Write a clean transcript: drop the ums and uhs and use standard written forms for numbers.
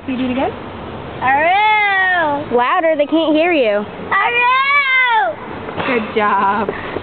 Can you do it again? Aroo! Louder, they can't hear you. Aroo! Good job.